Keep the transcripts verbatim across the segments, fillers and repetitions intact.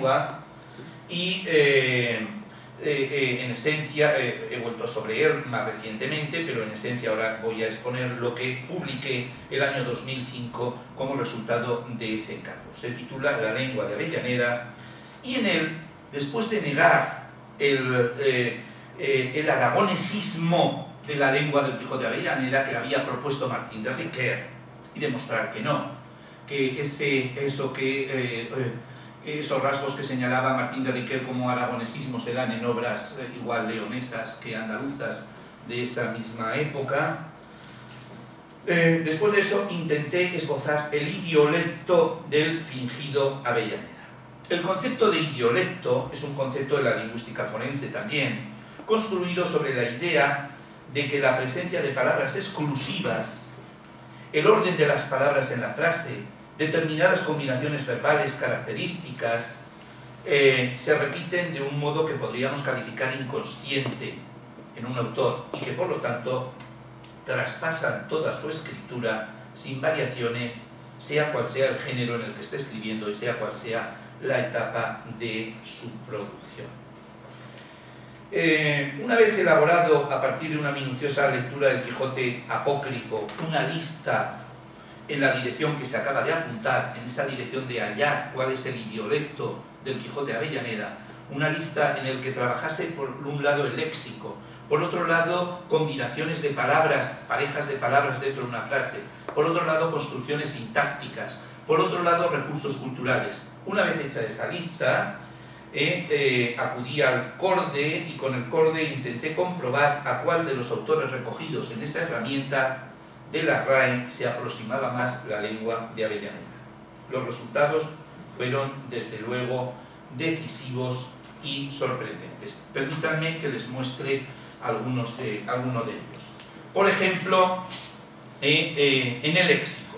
lengua y eh, eh, eh, en esencia, eh, he vuelto sobre él más recientemente, pero en esencia ahora voy a exponer lo que publiqué el año dos mil cinco como resultado de ese encargo. Se titula La lengua de Avellaneda y en él, después de negar el, eh, eh, el aragonesismo de la lengua del Quijote de Avellaneda que había propuesto Martín de Riquer y demostrar que no, que ese, eso que, eh, eh, esos rasgos que señalaba Martín de Riquer como aragonesismo se dan en obras eh, igual leonesas que andaluzas de esa misma época. Eh, después de eso intenté esbozar el idiolecto del fingido Avellaneda. El concepto de idiolecto es un concepto de la lingüística forense también, construido sobre la idea de que la presencia de palabras exclusivas, el orden de las palabras en la frase, determinadas combinaciones verbales características, eh, se repiten de un modo que podríamos calificar inconsciente en un autor y que por lo tanto traspasan toda su escritura sin variaciones, sea cual sea el género en el que esté escribiendo y sea cual sea la etapa de su producción. Eh, una vez elaborado a partir de una minuciosa lectura del Quijote apócrifo una lista en la dirección que se acaba de apuntar, en esa dirección de hallar cuál es el idiolecto del Quijote de Avellaneda, una lista en el que trabajase por un lado el léxico, por otro lado combinaciones de palabras, parejas de palabras dentro de una frase, por otro lado construcciones sintácticas, por otro lado recursos culturales. Una vez hecha esa lista, eh, eh, acudí al corde y con el corde intenté comprobar a cuál de los autores recogidos en esa herramienta de la R A E se aproximaba más la lengua de Avellaneda. Los resultados fueron, desde luego, decisivos y sorprendentes. Permítanme que les muestre algunos de, algunos de ellos. Por ejemplo, eh, eh, en el léxico.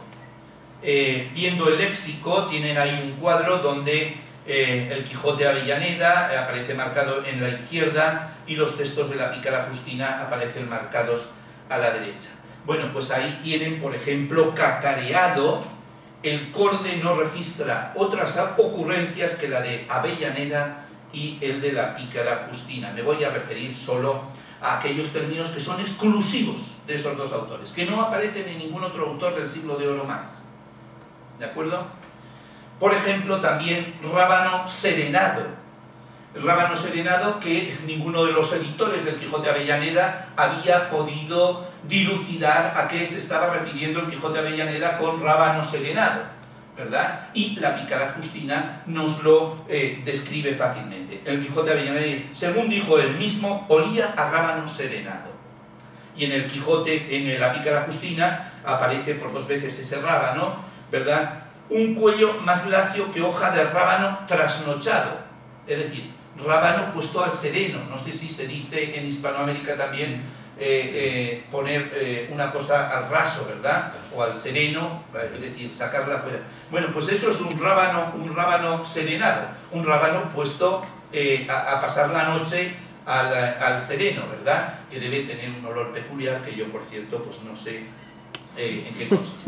Eh, viendo el léxico, tienen ahí un cuadro donde eh, el Quijote de Avellaneda eh, aparece marcado en la izquierda y los textos de la Pícara Justina aparecen marcados a la derecha. Bueno, pues ahí tienen, por ejemplo, cacareado, el corde no registra otras ocurrencias que la de Avellaneda y el de la Pícara Justina. Me voy a referir solo a aquellos términos que son exclusivos de esos dos autores, que no aparecen en ningún otro autor del siglo de oro más. ¿De acuerdo? Por ejemplo, también rábano serenado. El rábano serenado que ninguno de los editores del Quijote de Avellaneda había podido dilucidar a qué se estaba refiriendo el Quijote de Avellaneda con rábano serenado, ¿verdad? Y la Pícara Justina nos lo eh, describe fácilmente. El Quijote de Avellaneda, según dijo él mismo, olía a rábano serenado. Y en el Quijote, en la Pícara Justina, aparece por dos veces ese rábano, ¿verdad? Un cuello más lacio que hoja de rábano trasnochado, es decir, rábano puesto al sereno. No sé si se dice en Hispanoamérica también eh, eh, poner eh, una cosa al raso, ¿verdad? O al sereno, es decir, sacarla fuera. Bueno, pues eso es un rábano, un rábano serenado, un rábano puesto eh, a, a pasar la noche al, al sereno, ¿verdad? Que debe tener un olor peculiar que yo, por cierto, pues no sé eh, en qué consiste.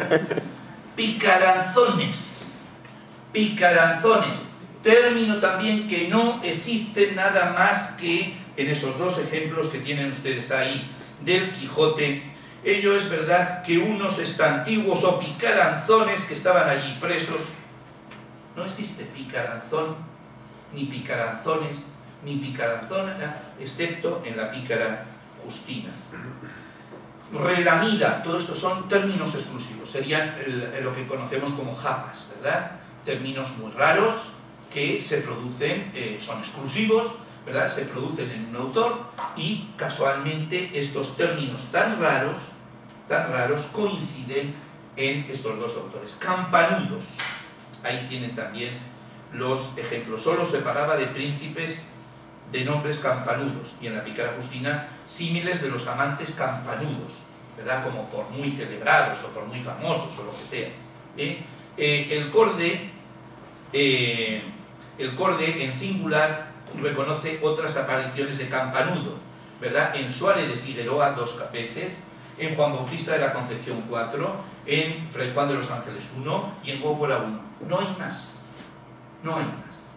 Picaranzones, picaranzones. Término también que no existe nada más que en esos dos ejemplos que tienen ustedes ahí del Quijote. Ello es verdad que unos estantiguos o picaranzones que estaban allí presos, no existe picaranzón, ni picaranzones, ni picaranzona, excepto en la Pícara Justina. Relamida, todo esto son términos exclusivos, serían el, lo que conocemos como japas, ¿verdad? Términos muy raros, que se producen, eh, son exclusivos, ¿verdad? Se producen en un autor y casualmente estos términos tan raros, tan raros coinciden en estos dos autores. Campanudos, ahí tienen también los ejemplos. Solo se pagaba de príncipes de nombres campanudos y en la Pícara Justina símiles de los amantes campanudos, ¿verdad? Como por muy celebrados o por muy famosos o lo que sea. ¿Eh? Eh, el corde eh, el corde en singular reconoce otras apariciones de campanudo, ¿verdad? En Suárez de Figueroa dos veces, en Juan Bautista de la Concepción cuatro, en Fray Juan de los Ángeles uno y en Góngora uno. No hay más, no hay más.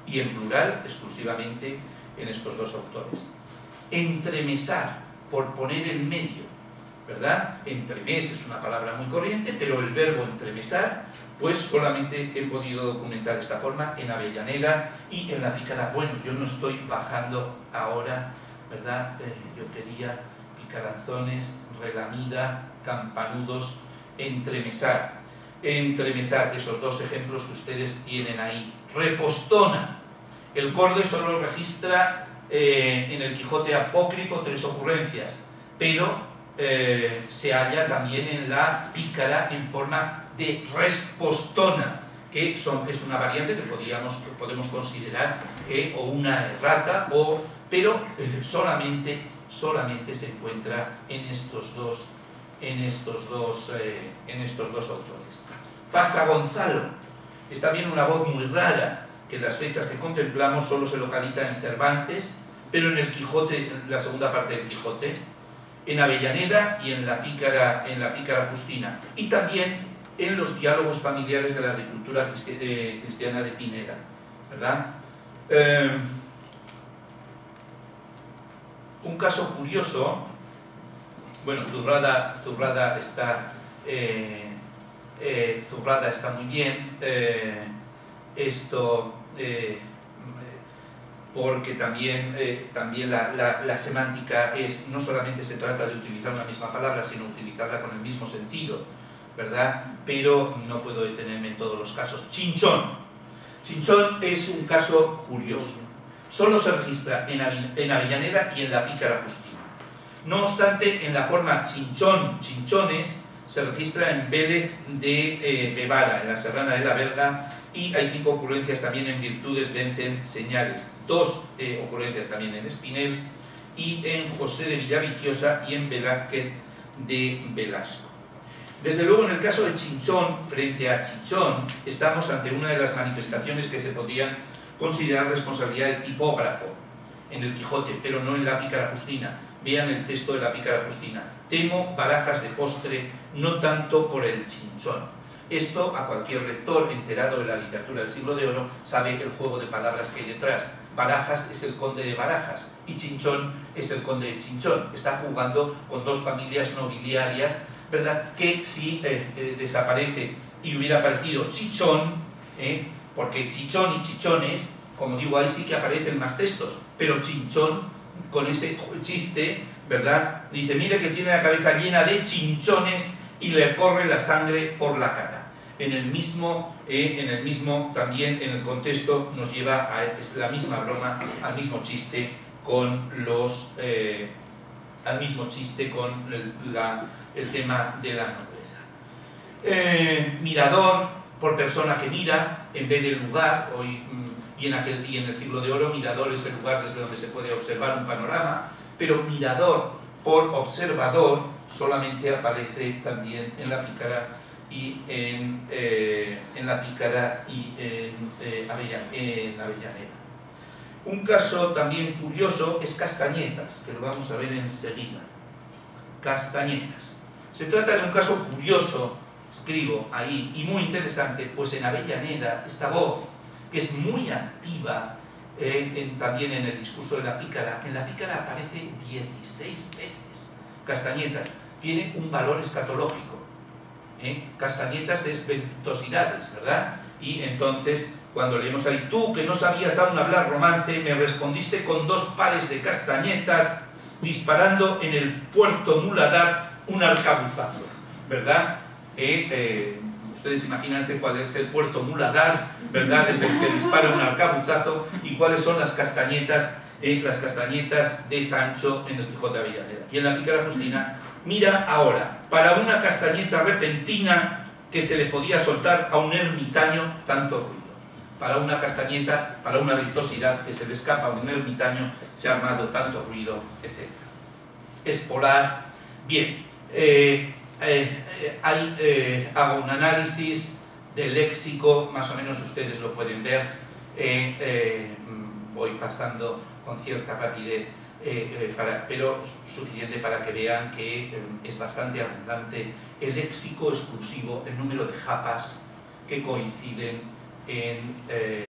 y en plural exclusivamente en estos dos autores. Entremesar, por poner en medio, ¿verdad? Entremés es una palabra muy corriente, pero el verbo entremesar, pues solamente he podido documentar esta forma en Avellaneda y en la pícara. Bueno, yo no estoy bajando ahora, ¿verdad? Eh, yo quería picaranzones, relamida, campanudos, entremesar. Entremesar, esos dos ejemplos que ustedes tienen ahí. Repostona. El Corde solo registra eh, en el Quijote apócrifo tres ocurrencias, pero eh, se halla también en la pícara en forma de respostona, que son, es una variante que podíamos, podemos considerar eh, o una errata, o, pero eh, solamente, solamente se encuentra en estos dos, en estos dos, eh, en estos dos autores. Pasa Gonzalo, es también una voz muy rara, que en las fechas que contemplamos solo se localiza en Cervantes, pero en el Quijote, en la segunda parte del Quijote, en Avellaneda y en la pícara, en la pícara Justina, y también en los diálogos familiares de la agricultura cristiana de Pineda, ¿verdad? Eh, un caso curioso, bueno, Zurrada, Zurrada está eh, eh, Zurrada está muy bien, eh, esto eh, porque también, eh, también la, la, la semántica es, no solamente se trata de utilizar una misma palabra, sino utilizarla con el mismo sentido, ¿verdad? Pero no puedo detenerme en todos los casos. Chinchón. Chinchón es un caso curioso. Solo se registra en, en Avellaneda y en la pícara Justina. No obstante, en la forma chinchón, chinchones, se registra en Vélez de eh, Bevara, en la Serrana de la Verga, y hay cinco ocurrencias también en Virtudes vencen señales. Dos eh, ocurrencias también en Espinel, y en José de Villaviciosa y en Velázquez de Velasco. Desde luego, en el caso de Chinchón, frente a Chichón, estamos ante una de las manifestaciones que se podrían considerar responsabilidad del tipógrafo en el Quijote, pero no en la pícara Justina. Vean el texto de la pícara Justina. Temo barajas de postre, no tanto por el chinchón. Esto, a cualquier lector enterado de la literatura del siglo de oro, sabe el juego de palabras que hay detrás. Barajas es el conde de Barajas y Chinchón es el conde de Chinchón. Está jugando con dos familias nobiliarias, ¿verdad? Que si eh, eh, desaparece y hubiera aparecido Chichón, eh, porque Chichón y Chichones, como digo, ahí sí que aparecen más textos, pero Chinchón, con ese chiste, ¿verdad? Dice, mire que tiene la cabeza llena de chinchones y le corre la sangre por la cara. En el mismo, eh, en el mismo también en el contexto nos lleva a la misma broma, al mismo chiste con los, eh, al mismo chiste con el, la, el tema de la nobleza. Eh, mirador, por persona que mira, en vez de lugar, hoy, y, en aquel, y en el siglo de oro, mirador es el lugar desde donde se puede observar un panorama, pero mirador por observador solamente aparece también en la pícara y en, eh, en la pícara y en, eh, Avellan en Avellaneda. Un caso también curioso es Castañetas, que lo vamos a ver enseguida. Castañetas. Se trata de un caso curioso, escribo ahí, y muy interesante, pues en Avellaneda esta voz, que es muy activa eh, en, también en el discurso de la pícara, en la pícara aparece dieciséis veces. Castañetas tiene un valor escatológico. ¿eh? Castañetas es ventosidades, ¿verdad? Y entonces, cuando leemos ahí, tú que no sabías aún hablar romance, me respondiste con dos pares de castañetas, disparando en el puerto Muladar un arcabuzazo, ¿verdad? Eh, eh, ustedes imagínense cuál es el puerto Muladar, ¿verdad? Desde el que dispara un arcabuzazo, y cuáles son las castañetas, eh, las castañetas de Sancho en el Quijote de Avellaneda. Y en la pícara Justina, mira ahora, para una castañeta repentina que se le podía soltar a un ermitaño tanto ruido. Para una castañeta, para una virtuosidad que se le escapa a un ermitaño, se ha armado tanto ruido, etcétera. Espolar, bien, eh, eh, eh, hay, eh, hago un análisis del léxico, más o menos ustedes lo pueden ver, eh, eh, voy pasando con cierta rapidez, eh, eh, para, pero suficiente para que vean que eh, es bastante abundante el léxico exclusivo, el número de japas que coinciden en... Eh,